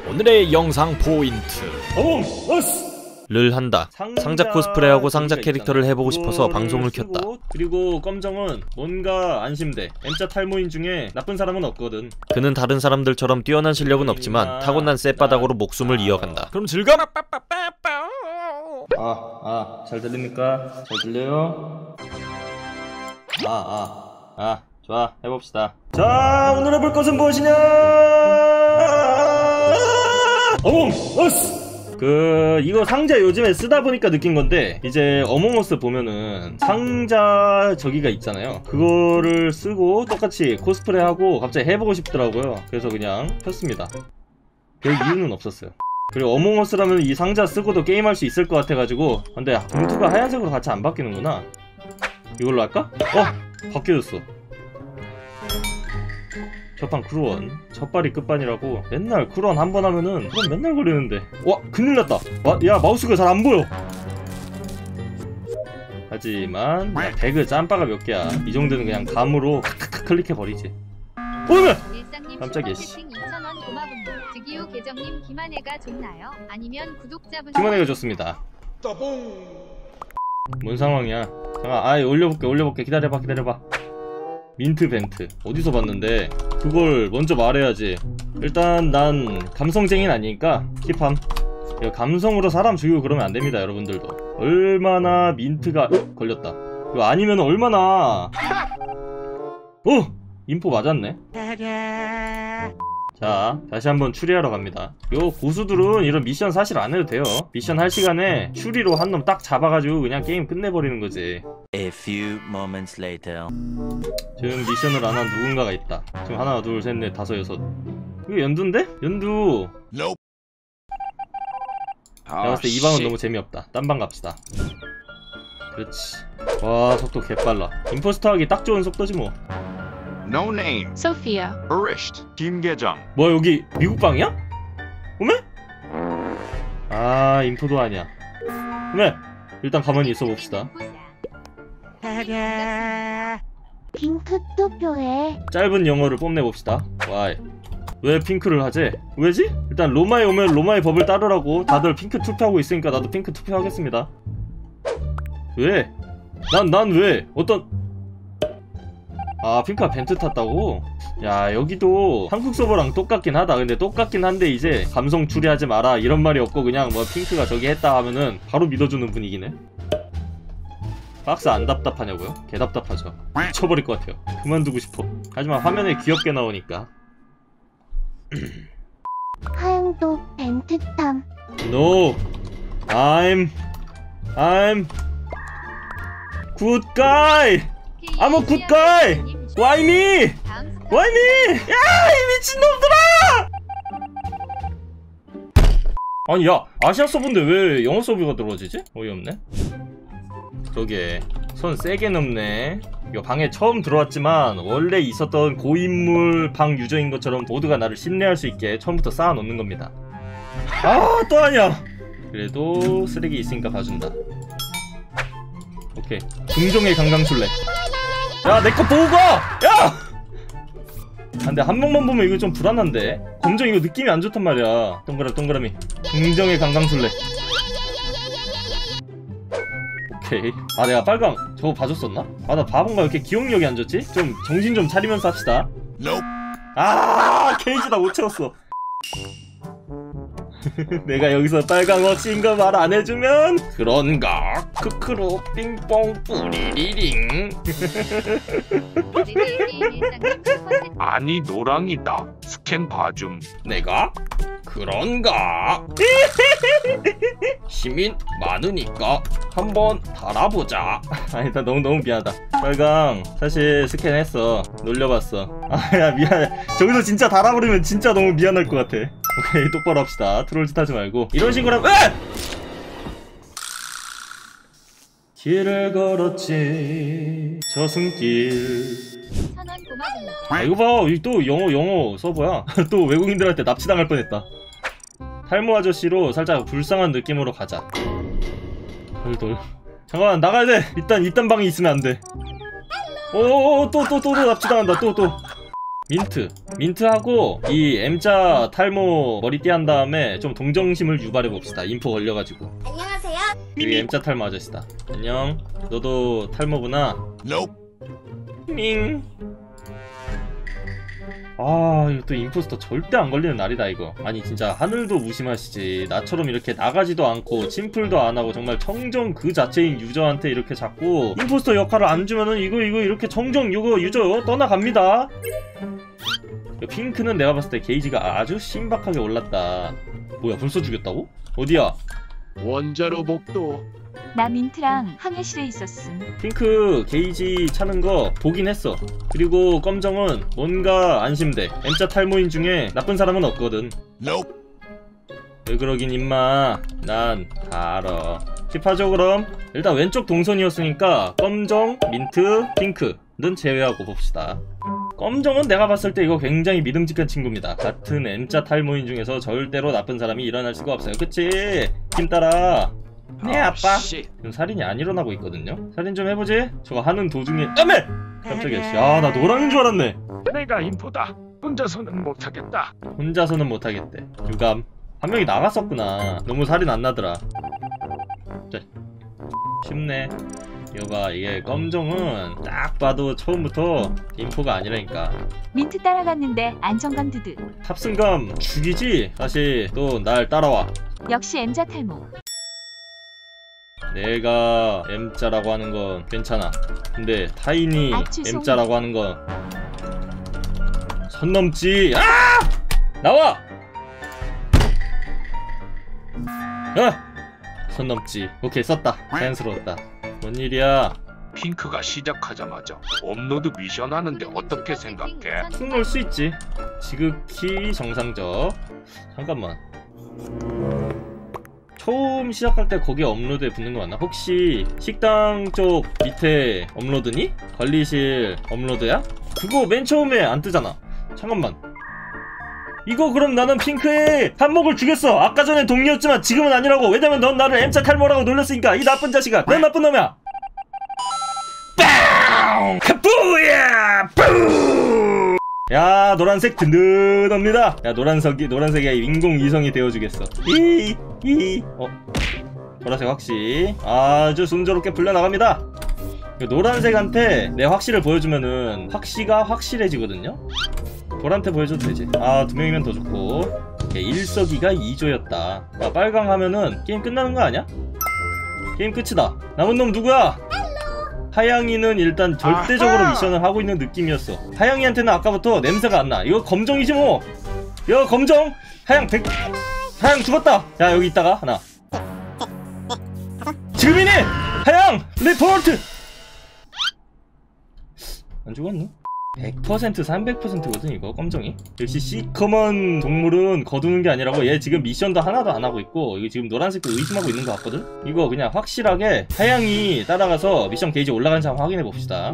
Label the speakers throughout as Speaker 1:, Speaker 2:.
Speaker 1: 오늘의 영상 포인트 를 한다. 상자 코스프레하고 상자 캐릭터를 해보고 싶어서 방송을 켰다.
Speaker 2: 그리고 검정은 뭔가 안심돼. M자 탈모인 중에 나쁜 사람은 없거든.
Speaker 1: 그는 다른 사람들처럼 뛰어난 실력은 없지만 타고난 쌔바닥으로 목숨을 이어간다. 그럼 즐거워!
Speaker 2: 잘 들립니까? 잘 들려요? 좋아, 해봅시다. 자, 오늘 해볼 것은 무엇이냐? 어몽어스! 이거 상자 요즘에 쓰다 보니까 느낀 건데, 이제 어몽어스 보면은 상자 저기가 있잖아요. 그거를 쓰고 똑같이 코스프레하고 갑자기 해보고 싶더라고요. 그래서 그냥 켰습니다. 별 이유는 없었어요. 그리고 어몽어스라면 이 상자 쓰고도 게임할 수 있을 것 같아가지고. 근데 봉투가 하얀색으로 같이 안 바뀌는구나. 이걸로 할까? 바뀌어졌어. 첫판 크루원, 첫발이 끝판이라고. 맨날 크루원 한 번 하면은 그건 맨날 걸리는데. 와, 큰일났다. 야, 마우스가 잘 안 보여. 하지만 배그 짬바가 몇 개야. 이 정도는 그냥 감으로 칵칵 클릭해버리지. 오메! 깜짝이야 씨.
Speaker 3: 계정님 김한혜가 좋나요? 아니면 구독자분
Speaker 2: 김한혜가 좋습니다. 뭔 상황이야? 잠깐, 올려볼게. 기다려봐. 민트 벤트 어디서 봤는데 그걸 먼저 말해야지. 일단 난 감성쟁이는 아니니까 킵함. 감성으로 사람 죽이고 그러면 안됩니다. 여러분들도 얼마나 민트가 걸렸다. 이거 아니면 얼마나 인포 맞았네. 자, 다시 한번 추리하러 갑니다. 요 고수들은 이런 미션 사실 안 해도 돼요. 미션 할 시간에 추리로 한 놈 딱 잡아가지고 그냥 게임 끝내버리는 거지.
Speaker 4: A few moments later.
Speaker 2: 지금 미션을 안 한 누군가가 있다. 지금 하나, 둘, 셋, 넷, 다섯, 여섯. 이거 연두인데? 연두. 내가 봤을 때 이 방은 너무 재미없다. 딴 방 갑시다. 그렇지. 와, 속도 개빨라. 임포스터 하기 딱 좋은 속도지 뭐.
Speaker 5: No name.
Speaker 3: Sophia.
Speaker 5: Arished. 김계정.
Speaker 2: 뭐야, 여기 미국 방이야? 오메? 인포도 아니야. 오메? 일단 가만히 있어 봅시다.
Speaker 3: 핑크 투표해.
Speaker 2: 짧은 영어를 뽐내 봅시다. Why? 왜 핑크를 하지? 왜지? 일단 로마에 오면 로마의 법을 따르라고. 다들 핑크 투표하고 있으니까 나도 핑크 투표하겠습니다. 왜? 난 왜? 핑크가 벤트 탔다고? 야, 여기도 한국 서버랑 똑같긴 하다. 근데 똑같긴 한데 이제 감성 추리하지 마라 이런 말이 없고 그냥 뭐 핑크가 저기 했다 하면은 바로 믿어주는 분위기네. 박스 안 답답하냐고요? 개 답답하죠. 미쳐버릴 것 같아요. 그만두고 싶어. 하지만 화면에 귀엽게 나오니까.
Speaker 3: 하영도 벤트탐.
Speaker 2: No, I'm good guy. I'm a good guy. Why me? Why me? 야, 이 미친놈들아! 아니, 야, 아시아 서버인데 왜 영어 서버가 들어지지? 어이없네. 저게 손 세게 넘네. 이거 방에 처음 들어왔지만 원래 있었던 고인물 방 유저인 것처럼 모두가 나를 신뢰할 수 있게 처음부터 쌓아놓는 겁니다. 또 아니야. 그래도 쓰레기 있으니까 봐준다. 오케이. 긍정의 강강술래. 야, 내 거 보고 가! 야! 근데 한 명만 보면 이거 좀 불안한데. 검정 이거 느낌이 안 좋단 말이야. 동그라미. 긍정의 강강술래. 오케이. 내가 빨강 저거 봐줬었나? 나 바본가? 왜 이렇게 기억력이 안 좋지? 좀 정신 좀 차리면서 합시다. 케이지다 못 채웠어. 내가 여기서 빨강 억신 거 말 안 해주면 그런가? 크크로 삥뽕 뿌리리링.
Speaker 5: 아니 노랑이다. 스캔 봐줌.
Speaker 2: 내가? 그런가? 힘이 많으니까 한번 달아보자. 일단 너무 미안하다. 빨강 사실 스캔했어. 놀려봤어. 야, 미안해. 저기서 진짜 달아버리면 진짜 너무 미안할 것 같아. 오케이, 똑바로 합시다. 트롤짓 하지 말고 이런 식으로 하면 길을 걸었지 저승길. 이거 봐, 또 영어 서버야. 또 외국인들한테 납치당할 뻔했다. 탈모 아저씨로 살짝 불쌍한 느낌으로 가자. 돌. 잠깐만, 나가야 돼. 이딴 방에 있으면 안 돼. 또 납치당한다. 또. 민트하고 이 M자 탈모 머리띠 한 다음에 좀 동정심을 유발해봅시다. 인포 걸려가지고.
Speaker 3: 안녕하세요.
Speaker 2: 여기 M자 탈모 아저씨다. 안녕. 너도 탈모구나. 밍. 아, 이거 또 임포스터 절대 안 걸리는 날이다 이거. 아니 진짜 하늘도 무심하시지. 나처럼 이렇게 나가지도 않고 침풀도 안 하고 정말 청정 그 자체인 유저한테 이렇게 자꾸 임포스터 역할을 안 주면은 이거 이렇게 청정 이거 유저 떠나갑니다. 핑크는 내가 봤을 때 게이지가 아주 신박하게 올랐다. 뭐야, 벌써 죽였다고? 어디야?
Speaker 5: 원자로 복도.
Speaker 6: 나 민트랑 항해실에 있었음.
Speaker 2: 핑크 게이지 차는 거 보긴 했어. 그리고 검정은 뭔가 안심돼. M자 탈모인 중에 나쁜 사람은 없거든. 왜 그러긴 임마. 난 다 알아. 킵하죠 그럼. 일단 왼쪽 동선이었으니까 검정, 민트, 핑크는 제외하고 봅시다. 검정은 내가 봤을 때 이거 굉장히 믿음직한 친구입니다. 같은 M자 탈모인 중에서 절대로 나쁜 사람이 일어날 수가 없어요. 그치? 힘 따라. 네 아빠. 지금 살인이 안 일어나고 있거든요. 살인 좀 해보지. 저거 하는 도중에 아메! 깜짝이야. 야, 나 노랑인 줄 알았네.
Speaker 5: 내가 인포다. 혼자서는 못하겠다.
Speaker 2: 혼자서는 못하겠대. 유감. 한 명이 나갔었구나. 너무 살인 안 나더라. 자, 쉽네. 이거봐, 이게 검정은 딱 봐도 처음부터 인포가 아니라니까.
Speaker 6: 민트 따라갔는데 안정감 드드.
Speaker 2: 탑승감 죽이지? 다시 또 날 따라와.
Speaker 6: 역시 M자 탈모.
Speaker 2: 내가 M자라고 하는 건 괜찮아. 근데 타인이 M자라고 하는 건 선 넘지. 아! 나와! 선 넘지. 오케이, 썼다. 자연스러웠다. 뭔 일이야?
Speaker 5: 핑크가 시작하자마자 업로드 미션 하는데 어떻게 생각해?
Speaker 2: 툭 놓을 수 있지. 지극히 정상적. 잠깐만. 처음 시작할 때 거기에 업로드에 붙는 거 맞나? 혹시 식당 쪽 밑에 업로드니? 관리실 업로드야? 그거 맨 처음에 안 뜨잖아. 잠깐만. 이거 그럼 나는 핑크에 한몫을 주겠어. 아까 전엔 동료였지만 지금은 아니라고. 왜냐면 넌 나를 M자 탈모라고 놀렸으니까. 이 나쁜 자식아. 넌 나쁜 놈이야. 빵! 뿌야! 뿌! 야, 노란색 든든합니다. 야, 노란색이 인공위성이 되어주겠어. 보라색 확시 아주 순조롭게 풀려나갑니다. 노란색한테 내 확시를 보여주면은 확시가 확실해지거든요. 보라한테 보여줘도 되지. 아, 2명이면 더 좋고. 일석이가 2조였다. 아, 빨강 하면은 게임 끝나는 거 아니야? 게임 끝이다. 남은 놈 누구야? 하양이는 일단 절대적으로 미션을 하고 있는 느낌이었어. 하양이한테는 아까부터 냄새가 안 나. 이거 검정이지 뭐. 야, 검정. 하양 죽었다. 자, 여기 있다가 하나. 지금이니! 하양! 리포트! 안 죽었나? 100% 300%거든 이거 검정이. 역시 시커먼 동물은 거두는 게 아니라고. 얘 지금 미션도 하나도 안 하고 있고, 이거 지금 노란색도 의심하고 있는 것 같거든. 이거 그냥 확실하게 하양이 따라가서 미션 게이지 올라가는지 한번 확인해 봅시다.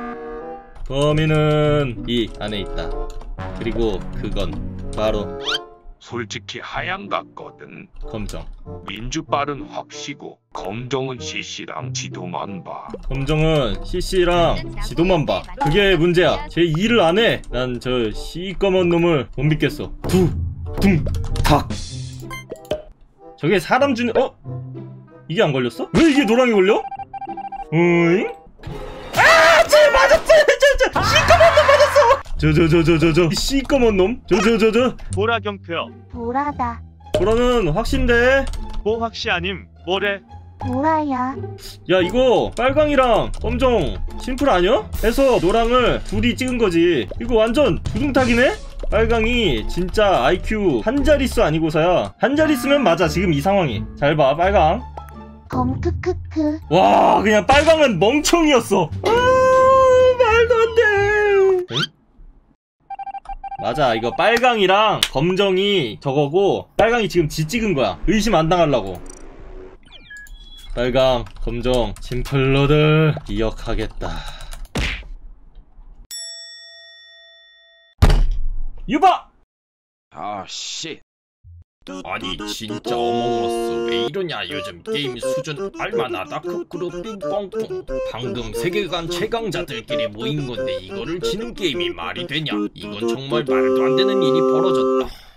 Speaker 2: 범인은 이 안에 있다. 그리고 그건 바로
Speaker 5: 솔직히 하양 같거든.
Speaker 2: 검정.
Speaker 5: 민주빨은 확시고 검정은 CC랑 지도만 봐.
Speaker 2: 검정은 CC랑 지도만 봐. 그게 문제야. 제 일을 안 해. 난 저 시꺼먼 놈을 못 믿겠어. 탁. 저게 사람 주는 이게 안 걸렸어? 왜 이게 노랑이 걸려? 어잉? 아! 쟤 맞았어! 저 시꺼먼 놈 맞았어! 저 시꺼먼 놈? 저
Speaker 7: 보라 경표요.
Speaker 3: 보라다.
Speaker 2: 보라는 확신데?
Speaker 7: 뭐 확시 아님 뭐래?
Speaker 3: 보라야.
Speaker 2: 야, 이거 빨강이랑 검정 심플 아니야? 해서 노랑을 둘이 찍은 거지. 이거 완전 두둥탁이네? 빨강이 진짜 IQ 한 자릿수 아니고서야. 한 자릿수면 맞아, 지금 이 상황이. 잘 봐, 빨강.
Speaker 3: 크크크.
Speaker 2: 와, 그냥 빨강은 멍청이였어. 아, 말도 안 돼. 응? 맞아, 이거 빨강이랑 검정이 저거고, 빨강이 지금 지 찍은 거야. 의심 안 당하려고. 빨강, 검정, 심플러들 기억하겠다. 유바!
Speaker 8: 아, 씨.
Speaker 2: 아니 진짜 어몽어스 왜 이러냐. 요즘 게임 수준 알만하다. 크크루 삥뻥뻥. 방금 세계관 최강자들끼리 모인 건데 이거를 지는 게임이 말이 되냐. 이건 정말 말도 안 되는 일이 벌어졌다.